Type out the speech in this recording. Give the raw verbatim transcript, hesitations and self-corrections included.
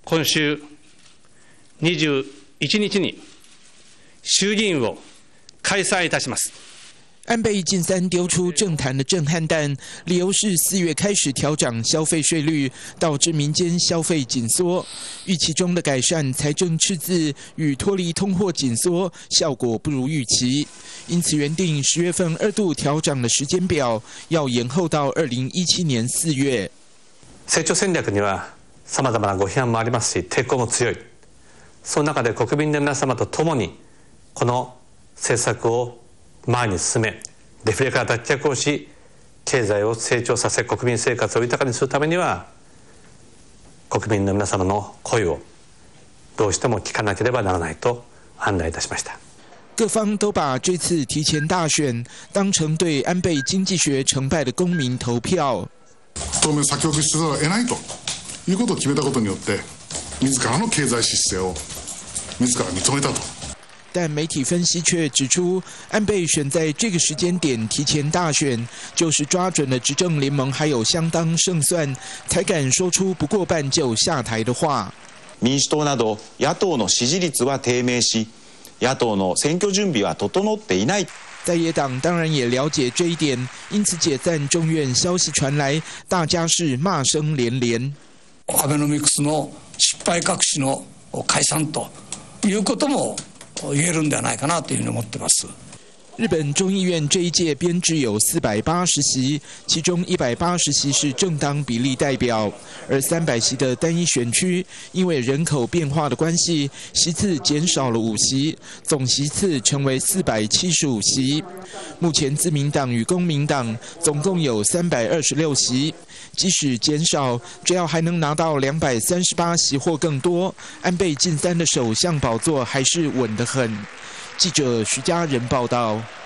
今週にじゅういちにちに衆議院を開催いたします。 安倍晋三丢出政坛的震撼弹，理由是四月开始调涨消费税率，导致民间消费紧缩，预期中的改善财政赤字与脱离通货紧缩效果不如预期，因此原定十月份二度调涨的时间表要延后到二零一七年四月。 成長戦略には様々なご批判もありますし、抵抗も強い。その中で国民の皆様と共にこの政策を前に進め、デフレから脱却をし、経済を成長させ、国民生活を豊かにするためには、国民の皆様の声をどうしても聞かなければならないと判断いたしました。 各方都把这次提前大选当成对安倍经济学成败的公民投票。 当面先送りせざるを得ないということを決めたことによって、自らの経済姿勢を自ら認めたと。 但媒体分析却指出，安倍选在这个时间点提前大选，就是抓准了执政联盟还有相当胜算，才敢说出不过半就下台的话。 民主党など野党の支持率は低迷し、野党の選挙準備は整っていない。 在野党当然也了解这一点，因此解散众院消息传来，大家是骂声连连。 アベノミクスの失敗隠しの解散ということも言えるんではないかなというふうに思ってます。 日本众议院这一届编制有四百八十席，其中一百八十席是政党比例代表，而三百席的单一选区因为人口变化的关系，席次减少了五席，总席次成为四百七十五席。目前自民党与公民党总共有三百二十六席，即使减少，只要还能拿到两百三十八席或更多，安倍晋三的首相宝座还是稳得很。记者徐家人报道。